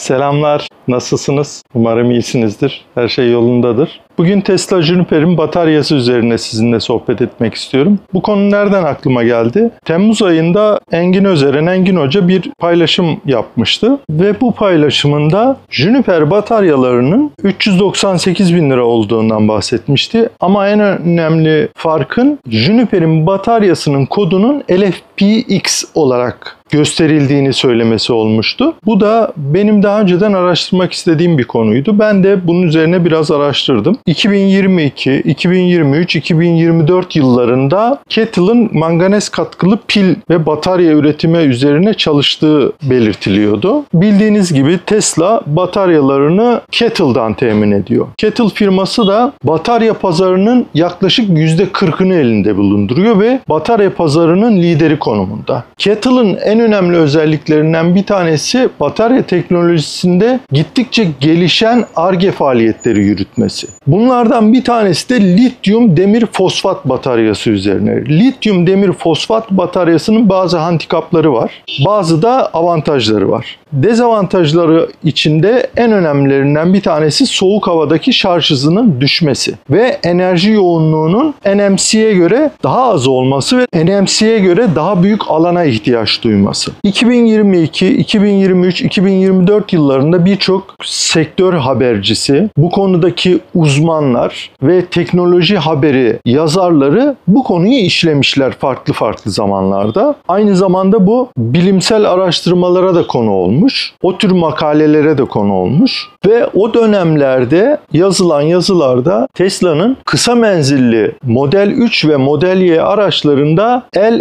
Selamlar, nasılsınız? Umarım iyisinizdir, her şey yolundadır. Bugün Tesla Juniper'in bataryası üzerine sizinle sohbet etmek istiyorum. Bu konu nereden aklıma geldi? Temmuz ayında Engin Hoca bir paylaşım yapmıştı. Ve bu paylaşımında Juniper bataryalarının 398 bin lira olduğundan bahsetmişti. Ama en önemli farkın Juniper'in bataryasının kodunun LFPX olarak gösterildiğini söylemesi olmuştu. Bu da benim daha önceden araştırmak istediğim bir konuydu. Ben de bunun üzerine biraz araştırdım. 2022, 2023, 2024 yıllarında Kettle'ın manganez katkılı pil ve batarya üretimi üzerine çalıştığı belirtiliyordu. Bildiğiniz gibi Tesla bataryalarını Kettle'dan temin ediyor. Kettle firması da batarya pazarının yaklaşık %40'ını elinde bulunduruyor ve batarya pazarının lideri konumunda. Kettle'ın en önemli özelliklerinden bir tanesi batarya teknolojisinde gittikçe gelişen Ar-Ge faaliyetleri yürütmesi. Bunlardan bir tanesi de lityum demir fosfat bataryası üzerine. Lityum demir fosfat bataryasının bazı handikapları var. Bazı da avantajları var. Dezavantajları içinde en önemlilerinden bir tanesi soğuk havadaki şarj hızının düşmesi ve enerji yoğunluğunun NMC'ye göre daha az olması ve NMC'ye göre daha büyük alana ihtiyaç duyması. 2022, 2023, 2024 yıllarında birçok sektör habercisi, bu konudaki uzmanlar ve teknoloji haberi yazarları bu konuyu işlemişler farklı zamanlarda. Aynı zamanda bu bilimsel araştırmalara da konu olmuş. O tür makalelere de konu olmuş ve o dönemlerde yazılan yazılarda Tesla'nın kısa menzilli Model 3 ve Model Y araçlarında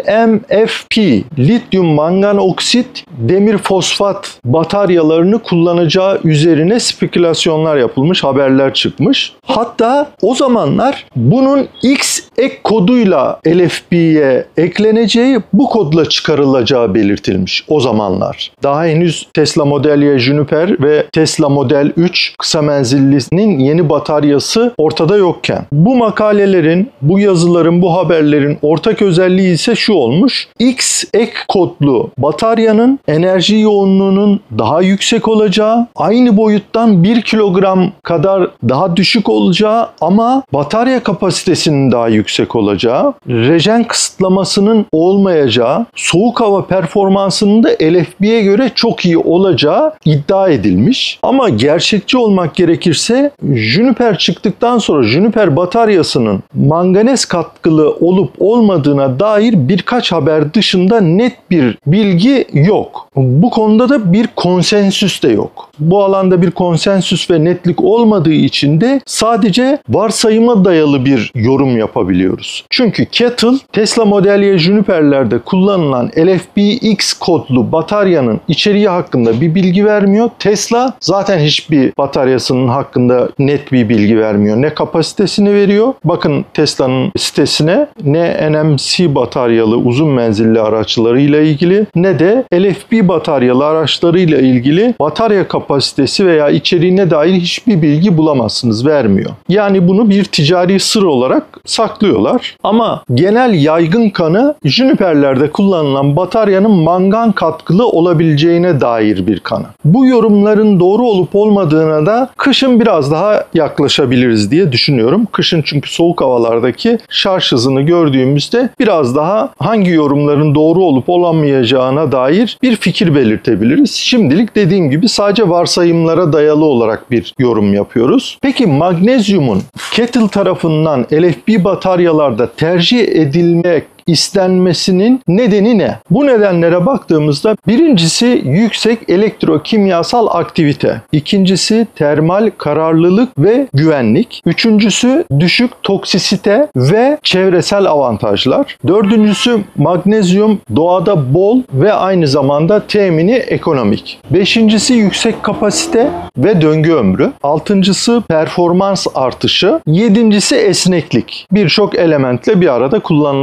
LMFP, lityum mangan oksit demir fosfat bataryalarını kullanacağı üzerine spekülasyonlar yapılmış, haberler çıkmış. Hatta o zamanlar bunun X ek koduyla LFP'ye ekleneceği, bu kodla çıkarılacağı belirtilmiş o zamanlar. Daha henüz Tesla Model Y Juniper ve Tesla Model 3 kısa menzillinin yeni bataryası ortada yokken. Bu makalelerin, bu yazıların, bu haberlerin ortak özelliği ise şu olmuş. X ek kodlu bataryanın enerji yoğunluğunun daha yüksek olacağı, aynı boyuttan 1 kilogram kadar daha düşük olacağı ama batarya kapasitesinin daha yüksek olacağı, rejen kısıtlamasının olmayacağı, soğuk hava performansının da LFP'ye göre çok iyi olacağı iddia edilmiş. Ama gerçekçi olmak gerekirse Juniper çıktıktan sonra Juniper bataryasının manganez katkılı olup olmadığına dair birkaç haber dışında net bir bilgi yok. Bu konuda da bir konsensüs de yok. Bu alanda bir konsensüs ve netlik olmadığı için de sadece varsayıma dayalı bir yorum yapabiliyoruz. Çünkü Kettle, Tesla Model Y Juniper'lerde kullanılan LFPX kodlu bataryanın içeriği hakkında bir bilgi vermiyor. Tesla zaten hiçbir bataryasının hakkında net bir bilgi vermiyor. Ne kapasitesini veriyor. Bakın Tesla'nın sitesine, ne NMC bataryalı uzun menzilli araçlarıyla ilgili ne de LFP bataryalı araçlarıyla ilgili batarya kapasitesi veya içeriğine dair hiçbir bilgi bulamazsınız, vermiyor. Yani bunu bir ticari sır olarak saklıyorlar. Ama genel yaygın kanı Juniper'lerde kullanılan bataryanın mangan katkılı olabileceğine dair bir kanı. Bu yorumların doğru olup olmadığına da kışın biraz daha yaklaşabiliriz diye düşünüyorum. Kışın çünkü soğuk havalardaki şarj hızını gördüğümüzde biraz daha hangi yorumların doğru olup olamayacağına dair bir fikir belirtebiliriz. Şimdilik dediğim gibi sadece varsayımlara dayalı olarak bir yorum yapıyoruz. Peki magnezyumun Kettle tarafından LFP bataryalarda tercih edilmek istenmesinin nedeni ne? Bu nedenlere baktığımızda birincisi yüksek elektrokimyasal aktivite, ikincisi termal kararlılık ve güvenlik, üçüncüsü düşük toksisite ve çevresel avantajlar, dördüncüsü magnezyum doğada bol ve aynı zamanda temini ekonomik, beşincisi yüksek kapasite ve döngü ömrü, altıncısı performans artışı, yedincisi esneklik. Birçok elementle bir arada kullanılabilme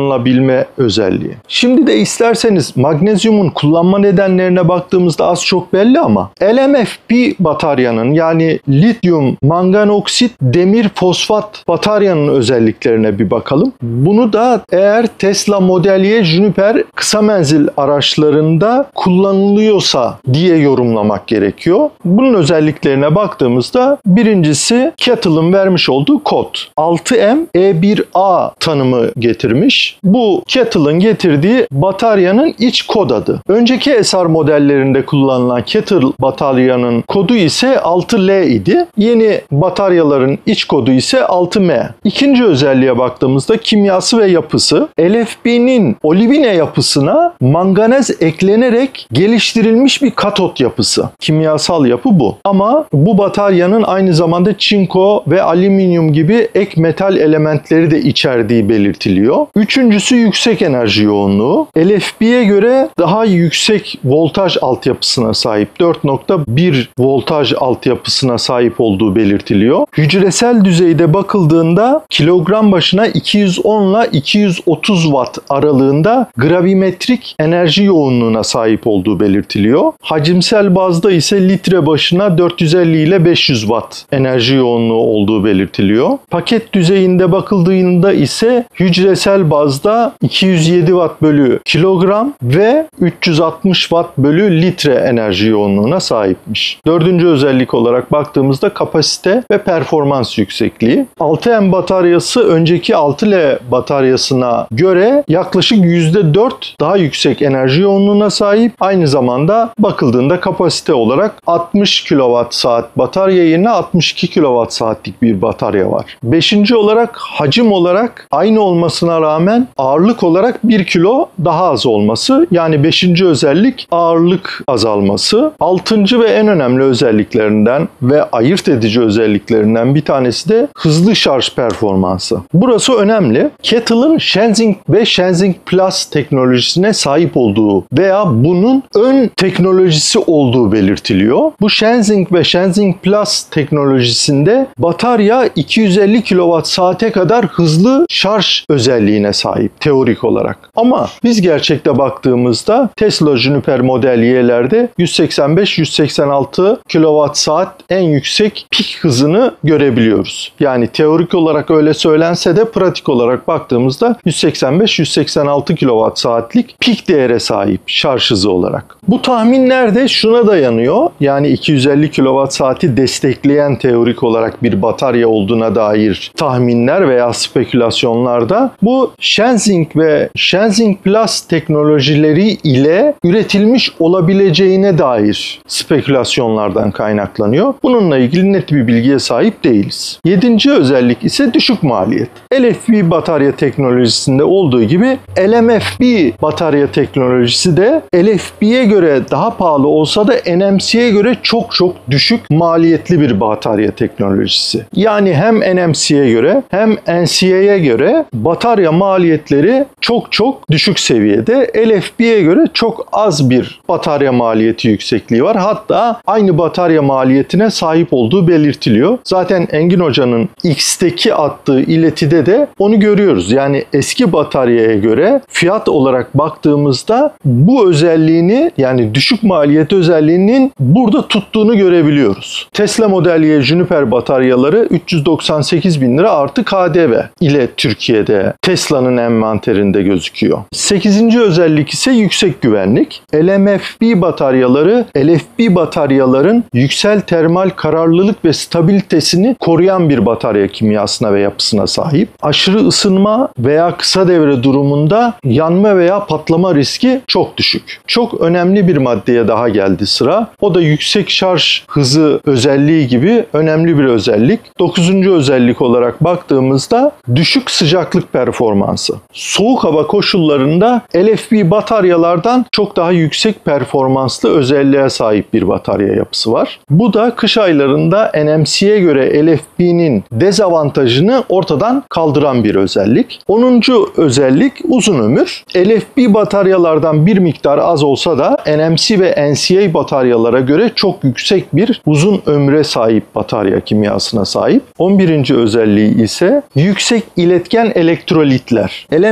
girebilme özelliği. Şimdi de isterseniz magnezyumun kullanma nedenlerine baktığımızda az çok belli ama LMFP bataryanın yani lityum manganoksit demir fosfat bataryanın özelliklerine bir bakalım. Bunu da eğer Tesla Model Y Juniper kısa menzil araçlarında kullanılıyorsa diye yorumlamak gerekiyor. Bunun özelliklerine baktığımızda birincisi Kettle'ın vermiş olduğu kod. 6M E1A tanımı getirmiş. Bu Kettle'ın getirdiği bataryanın iç kod adı. Önceki SR modellerinde kullanılan Kettle bataryanın kodu ise 6L idi. Yeni bataryaların iç kodu ise 6M. İkinci özelliğe baktığımızda kimyası ve yapısı. LFP'nin olivine yapısına manganez eklenerek geliştirilmiş bir katot yapısı. Kimyasal yapı bu. Ama bu bataryanın aynı zamanda çinko ve alüminyum gibi ek metal elementleri de içerdiği belirtiliyor. Üçüncüsü yüksek enerji yoğunluğu. LFP'ye göre daha yüksek voltaj altyapısına sahip. 4.1 voltaj altyapısına sahip olduğu belirtiliyor. Hücresel düzeyde bakıldığında kilogram başına 210 ile 230 watt aralığında gravimetrik enerji yoğunluğuna sahip olduğu belirtiliyor. Hacimsel bazda ise litre başına 450 ile 500 watt enerji yoğunluğu olduğu belirtiliyor. Paket düzeyinde bakıldığında ise hücresel bazda 207 watt bölü kilogram ve 360 watt bölü litre enerji yoğunluğuna sahipmiş. Dördüncü özellik olarak baktığımızda kapasite ve performans yüksekliği. 6M bataryası önceki 6L bataryasına göre yaklaşık %4 daha yüksek enerji yoğunluğuna sahip. Aynı zamanda bakıldığında kapasite olarak 60 kWh batarya yerine 62 kWh'lik bir batarya var. Beşinci olarak hacim olarak aynı olmasına rağmen ağırlık olarak 1 kilo daha az olması. Yani 5. özellik ağırlık azalması. 6. ve en önemli özelliklerinden ve ayırt edici özelliklerinden bir tanesi de hızlı şarj performansı. Burası önemli. Kettle'ın Shenzing ve Shenzing Plus teknolojisine sahip olduğu veya bunun ön teknolojisi olduğu belirtiliyor. Bu Shenzing ve Shenzing Plus teknolojisinde batarya 250 kWh kadar hızlı şarj özelliğine sahip teorik olarak. Ama biz gerçekte baktığımızda Tesla Juniper Model Y'lerde 185-186 kWh en yüksek pik hızını görebiliyoruz. Yani teorik olarak öyle söylense de pratik olarak baktığımızda 185-186 kWh'lik pik değere sahip şarj hızı olarak. Bu tahminler de şuna dayanıyor. Yani 250 kWh'i destekleyen teorik olarak bir batarya olduğuna dair tahminler veya spekülasyonlarda bu Shenzing ve Shenzing Plus teknolojileri ile üretilmiş olabileceğine dair spekülasyonlardan kaynaklanıyor. Bununla ilgili net bir bilgiye sahip değiliz. 7. özellik ise düşük maliyet. LFP batarya teknolojisinde olduğu gibi LMFP batarya teknolojisi de LFP'ye göre daha pahalı olsa da NMC'ye göre çok düşük maliyetli bir batarya teknolojisi. Yani hem NMC'ye göre hem NCA'ye göre batarya maliyetleri çok düşük seviyede. LFP'ye göre çok az bir batarya maliyeti yüksekliği var. Hatta aynı batarya maliyetine sahip olduğu belirtiliyor. Zaten Engin Hoca'nın X'teki attığı iletide de onu görüyoruz. Yani eski bataryaya göre fiyat olarak baktığımızda bu özelliğini yani düşük maliyet özelliğinin burada tuttuğunu görebiliyoruz. Tesla Model Y Juniper bataryaları 398.000 lira artı KDV ile Türkiye'de Tesla'nın envanterinde gözüküyor. 8. özellik ise yüksek güvenlik. LMFP bataryaları, LFP bataryaların yüksel termal kararlılık ve stabilitesini koruyan bir batarya kimyasına ve yapısına sahip. Aşırı ısınma veya kısa devre durumunda yanma veya patlama riski çok düşük. Çok önemli bir maddeye daha geldi sıra. O da yüksek şarj hızı özelliği gibi önemli bir özellik. 9. özellik olarak baktığımızda düşük sıcaklık performansı. Soğuk hava koşullarında LFP bataryalardan çok daha yüksek performanslı özelliğe sahip bir batarya yapısı var. Bu da kış aylarında NMC'ye göre LFP'nin dezavantajını ortadan kaldıran bir özellik. 10. özellik uzun ömür. LFP bataryalardan bir miktar az olsa da NMC ve NCA bataryalara göre çok yüksek bir uzun ömre sahip batarya kimyasına sahip. 11. özelliği ise yüksek iletken elektrolitler. LMFP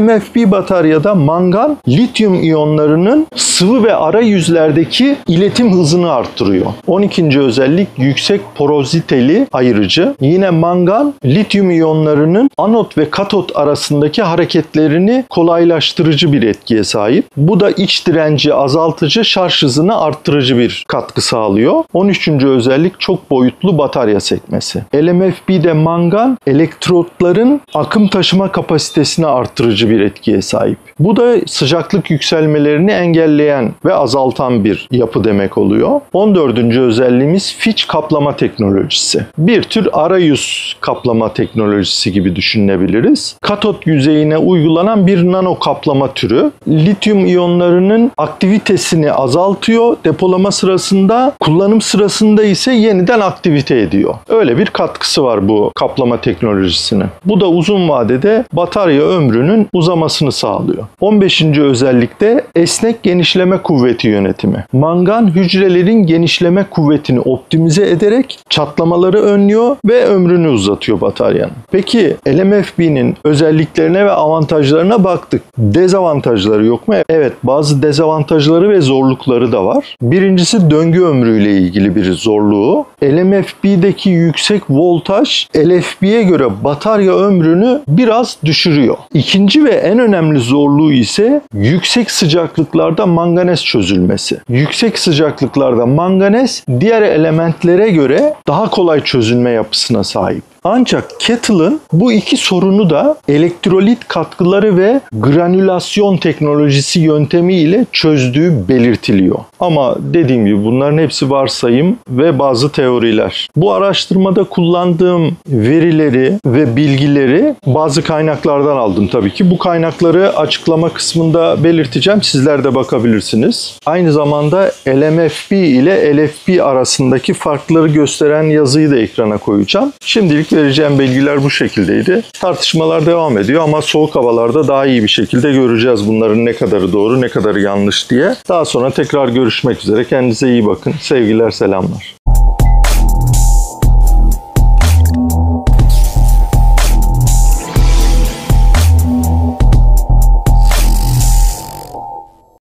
LMFP bataryada mangan, lityum iyonlarının sıvı ve arayüzlerdeki iletim hızını arttırıyor. 12. özellik yüksek poroziteli ayırıcı. Yine mangan, lityum iyonlarının anot ve katot arasındaki hareketlerini kolaylaştırıcı bir etkiye sahip. Bu da iç direnci azaltıcı, şarj hızını arttırıcı bir katkı sağlıyor. 13. özellik çok boyutlu batarya sekmesi. LMFP'de mangan, elektrotların akım taşıma kapasitesini arttırıcı bir etkiye sahip. Bu da sıcaklık yükselmelerini engelleyen ve azaltan bir yapı demek oluyor. 14. özelliğimiz Fitch kaplama teknolojisi. Bir tür arayüz kaplama teknolojisi gibi düşünebiliriz. Katot yüzeyine uygulanan bir nano kaplama türü. Lityum iyonlarının aktivitesini azaltıyor. Depolama sırasında, kullanım sırasında ise yeniden aktivite ediyor. Öyle bir katkısı var bu kaplama teknolojisinin. Bu da uzun vadede batarya ömrünün uzamasını sağlıyor. 15. özellikte esnek genişleme kuvveti yönetimi. Mangan hücrelerin genişleme kuvvetini optimize ederek çatlamaları önlüyor ve ömrünü uzatıyor bataryanın. Peki LMFP'nin özelliklerine ve avantajlarına baktık. Dezavantajları yok mu? Evet, bazı dezavantajları ve zorlukları da var. Birincisi döngü ömrüyle ilgili bir zorluğu. LMFP'deki yüksek voltaj LFP'ye göre batarya ömrünü biraz düşürüyor. İkinci ve en önemli zorluğu ise yüksek sıcaklıklarda manganez çözülmesi. Yüksek sıcaklıklarda manganez diğer elementlere göre daha kolay çözülme yapısına sahip. Ancak Kettle'ın bu iki sorunu da elektrolit katkıları ve granülasyon teknolojisi yöntemiyle çözdüğü belirtiliyor. Ama dediğim gibi bunların hepsi varsayım ve bazı teoriler. Bu araştırmada kullandığım verileri ve bilgileri bazı kaynaklardan aldım tabii ki. Bu kaynakları açıklama kısmında belirteceğim. Sizler de bakabilirsiniz. Aynı zamanda LMFP ile LFP arasındaki farkları gösteren yazıyı da ekrana koyacağım. Şimdilik vereceğim bilgiler bu şekildeydi. Tartışmalar devam ediyor ama soğuk havalarda daha iyi bir şekilde göreceğiz bunların ne kadarı doğru, ne kadarı yanlış diye. Daha sonra tekrar görüşmek üzere. Kendinize iyi bakın. Sevgiler, selamlar.